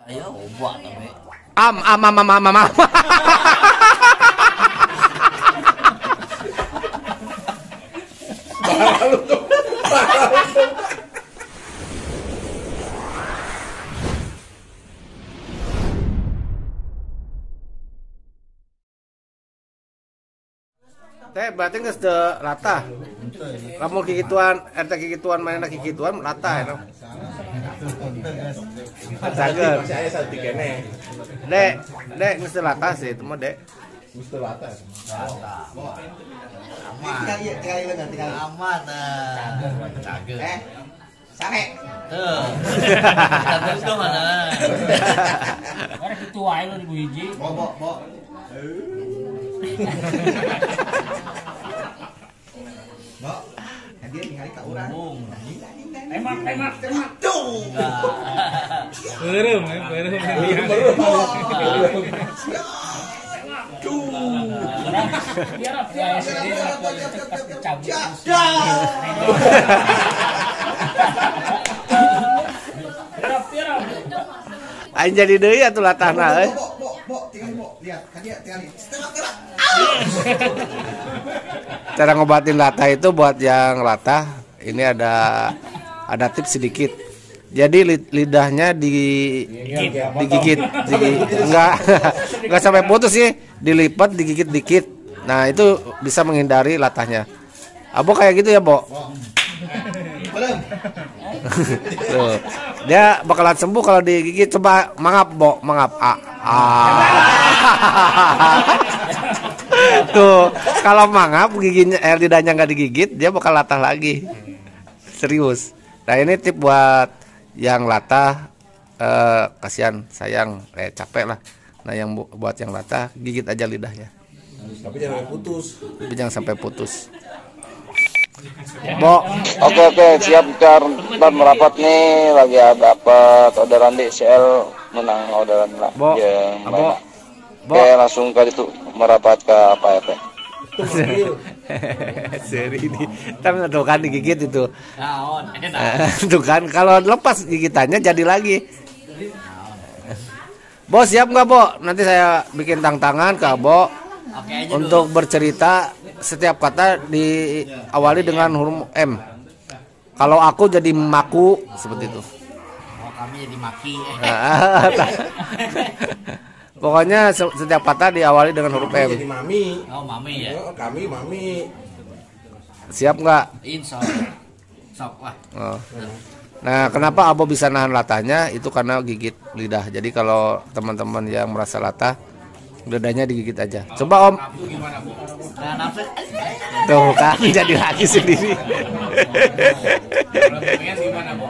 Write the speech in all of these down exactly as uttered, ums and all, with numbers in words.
Ayo, buat tapi. Am am am am am am. Teh berarti geus teu latah. Lamun kikituan eta kikituan mainna kikituan latah eta. Cager. Saya satu kene. Dek, dek geus teu latah sih itu mah, Dek. Geus teu latah. Aman. Tinggal tinggal bener tinggal. Aman. Cager. Eh. Sange. Tuh. Kita terus dong mana. Orang ketua aja lo di Bu Hiji. Bo bo bo. Bo. Dia ningali ka urang. Tembak, tembak, tembak. Belum, belum. Biar biar cabut. Aing jadi deui atuh latahna euy. Bo bo bo tinggal bo. Lihat kan dia tinggal. Cara ngobatin latah itu buat yang latah ini ada ada tips sedikit. Jadi lidahnya di digigit, digigit. enggak enggak sampai putus sih, dilipat digigit dikit. Nah, itu bisa menghindari latahnya. Abo kayak gitu ya, Bo? Tuh. Dia bakalan sembuh kalau digigit. Coba mangap, Bo, mangap. Ah. ah. Tuh, kalau mangap giginya eh, lidahnya nggak digigit, dia bakal latah lagi. Serius. Nah, ini tip buat yang latah, eh, kasihan, sayang, eh capek lah. Nah, yang bu buat yang latah, gigit aja lidahnya. Tapi jangan sampai putus. Tapi jangan sampai putus. Bo, Oke oke siap Kar, ntar merapat nih lagi ada dapat orderan D C L menang orderan lah. Bo, Ya, Bo, Bo. Oke langsung ke itu merapat ke apa ya Pak? Seri ini, tapi tuh kan digigit itu. Naon, enak. Tuh kan, kalau lepas gigitannya jadi lagi. Bo, siap nggak Bo? Nanti saya bikin tantangan ke Bo. Oke aja Untuk dulu. Bercerita setiap kata diawali dengan huruf M. Kalau aku jadi maku seperti itu. Oh, kami jadi maki. Pokoknya setiap kata diawali dengan huruf M. Jadi mami. Oh, mami ya. Oh, kami mami. Siap nggak? Insya Sok wah. Oh. Nah, kenapa Abo bisa nahan latahnya? Itu karena gigit lidah. Jadi kalau teman-teman yang merasa latah, lidahnya digigit aja. Coba Om. Nah, nafsu. Tuh kan jadi lagi sendiri. Gimana, Bu?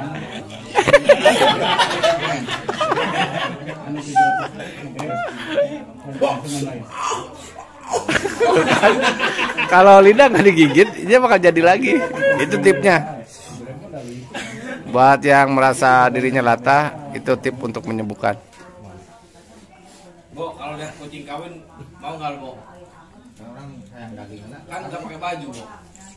Kalau lidah nggak digigit, dia bakal jadi lagi. Itu tipnya. Buat yang merasa dirinya latah, itu tip untuk menyembuhkan. Bo, kalau lihat kucing kawin mau nggak Bo? Orang sayang daging. Kan nggak pakai baju Bo.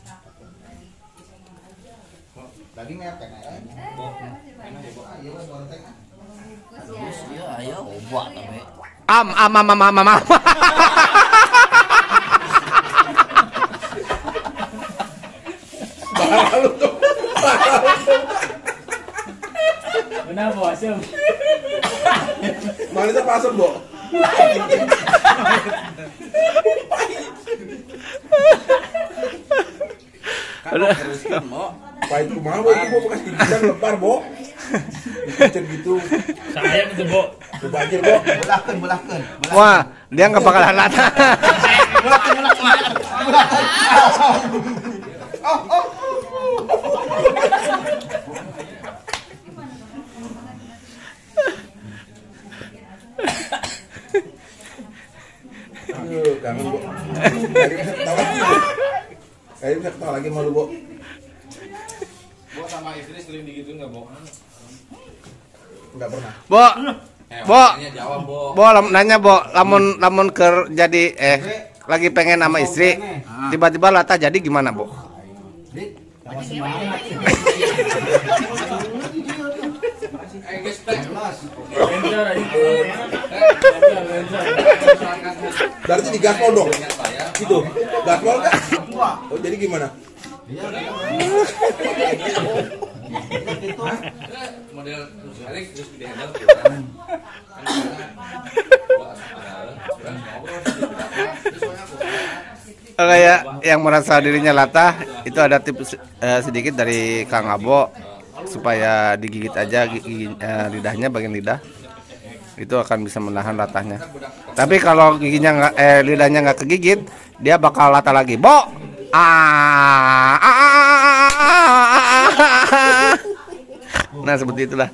Daging merah kan ya. Bo, enak ya Bo. Ayo bonteng. Iya, ayo buat tapi. Am am am am am am. Kenapa asem? Mana itu pasang Bo? Udah. Pahit kumaha Bo, itu Bo bekas gigitan lebar Bo. Gigitan gitu. Saya itu Bo. Banjir Bo. Bulahkeun bulahkeun. Wah, dia nggak bakalan latah. Bulahkeun bulahkeun. Oh oh. Aduh, kangen Bo. Tadi bisa ketawa lagi. Tadi bisa ketawa lagi malu Bo. Bo sama istri sering digituin nggak Bo? Enggak pernah. Bo, Eh, Bo, makanya jawab Bo. Bo, lam- nanya Bo, lamun lamun ker jadi eh lagi pengen sama istri, tiba-tiba latah jadi gimana Bo? Berarti di gaspol dong. Gitu. Gaspol kan? Oh, jadi gimana? Model terus di handle. Kayak yang merasa dirinya latah itu ada tips eh, sedikit dari Kang Abo supaya digigit aja gigi, eh, lidahnya, bagian lidah itu akan bisa menahan latahnya. Tapi kalau giginya nggak eh lidahnya nggak kegigit, dia bakal latah lagi. Bo, ah, ah, ah, ah. Nah seperti itulah.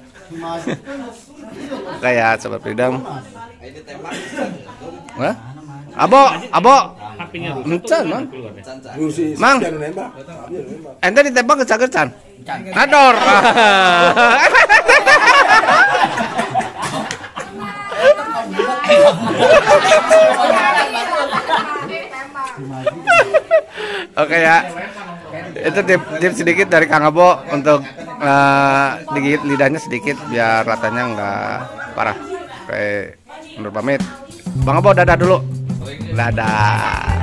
Kayak sobat Freedom. Hah? Abo, abo. Encan, Mang. Mang. Ente ditembak kecagecan. Ngador. Oke ya. Itu tips sedikit dari Kang Abo untuk uh, digigit lidahnya sedikit biar latahnya enggak parah. Oke, menurut pamit. Bang Abo dadah dulu. Dadah.